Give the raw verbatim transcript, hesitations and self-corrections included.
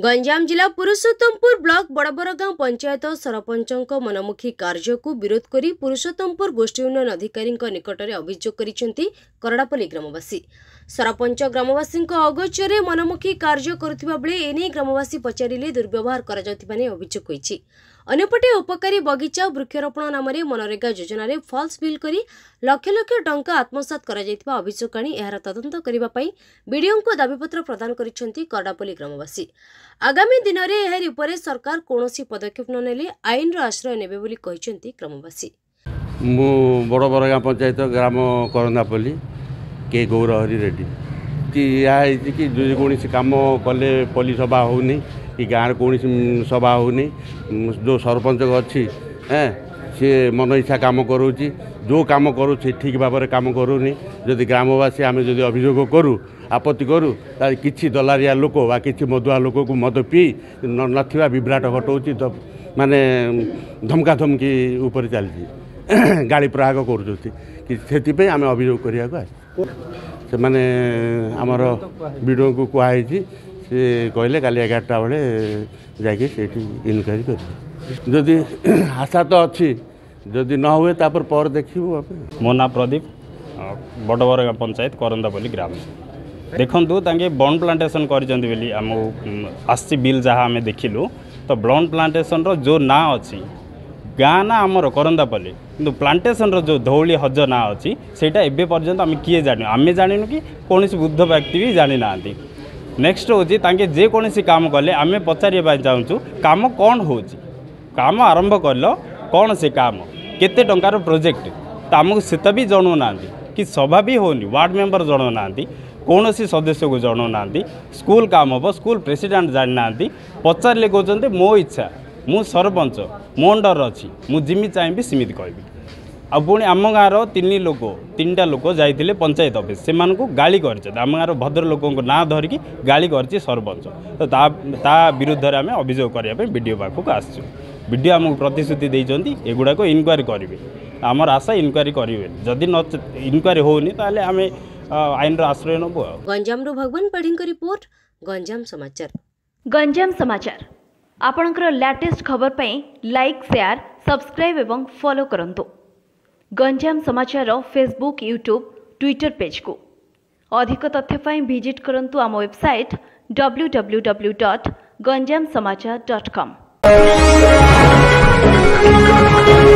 गंजाम जिला पुरुषोत्तमपुर ब्लॉक बड़बरगां पंचायत सरपंचों मनमुखी कार्य को विरोध करी पुरुषोत्तमपुर गोष्ठी उन्नयन अधिकारी निकट में अभियोग करिसेंती करड़ापल्ली ग्रामवासी। सरपंच ग्रामवासी अगोचर मनमुखी कार्य करुथिबा बेले एने ग्रामवासी पचारिले दुर्व्यवहार करा जाउथिबा ने अभियोग होईछि। अन्यपटे उपकारी बगीचा वृक्षरोपण नाम मनरेगा योजना रे फॉल्स बिल करी लक्ष लक्ष टंका आत्मसात करा जायतिबा अभियोग आनी एहार तदंत करिबा पई बीडीओ को दाबीपत्र प्रदान करिसेंती करड़ापल्ली ग्रामवासी। आगामी दिन में एहारी उपरे सरकार कौनसी पदक्षेप न नेले आईन आश्रय नेबे बोली कहिसेंती ग्रामवासी। मु बड़बरगां पंचायत ग्राम करंदापल्ली के गौरहरी रेड्डी कि या कि कौन कम कले पल्ली सभा होनी कि गाँव कौन सभा होनी जो सरपंच अच्छी हैं सी मन इच्छा कम करोची जो कम करू ठीक भाव में कम करूनी जदि ग्रामवासी आम जदि अभियोग करूँ आपत्ति करूँ कि दलारिया लोक बा कि मदुआ लोक को मद पी नथिबा विभ्राट घटाऊँ तो माने धमका धमकी ऊपर चलती गाड़ी प्रयोग कर आम अभियोग करने से माने आमर वीडियो को कहुई सी कहले काली एगारटा बेले जाकि इनक्वारी कर जदि आशा तो अच्छी जदि न हुए तापर पर देखिबो। मो ना प्रदीप बड़बरगां पंचायत करंदापल्ली ग्राम देखु तांके बन प्लांटेशन करी आम आसी बिल जहाँ आम देखिलु तो बन प्लांटेशन रो जो ना अच्छी गाँ ना आमर करंदापल्ली किंतु प्लांटेशन रो जो धौली हज ना अच्छी सेटा एबे पर्यंत आम किए जानु आम जानिनु कि कौन बुद्ध व्यक्ति भी जानी ना। नेक्स्ट हूँ जेकोसी काम कले आम पचार चाहूँ काम कौन हो काम आरंभ कल कौन से काम केते टंकार प्रोजेक्ट तो आमको सेता भी जनाऊ ना कि सभा भी होनी वार्ड मेंबर जनाऊ ना कौन सी सदस्य को जनाऊ ना स्कूल काम हम स्कूल प्रेसिडेंट जानी ना पचारे कहते मो इच्छा मु सरपंच मो अंडर अच्छी मुझे चाहिए सीमित कहि आ पुणी आम गाँव तीन लोक तीन टा लोक जाइए पंचायत ऑफिस से गाड़ी कर आम गाँव भद्र लोक ना धरिकी गाड़ी कर सरपंच तो ता, ता विरुद्ध आम अभियोग करने बीडीओ पाखक आसचु बीडीओ आमको प्रतिश्रुति देइचंती एगुड़ा को इनक्वारी करेंगे आमर आशा इनक्वारी करेंगे जदि न इनक्वारी होनी ताले आमे आईन आश्रय नबु। गंजाम भगवान पाढ़ी रिपोर्ट गंजाम समाचार। गंजाम समाचार आपणकर लेटेस्ट खबर पई लाइक शेयर सब्सक्राइब एवं फॉलो करंतु। गंजाम समाचार फेसबुक यूट्यूब ट्विटर पेज को अधिक तथ्य पई विजिट करंतु आम website W W W dot Ganjam Samachar dot com.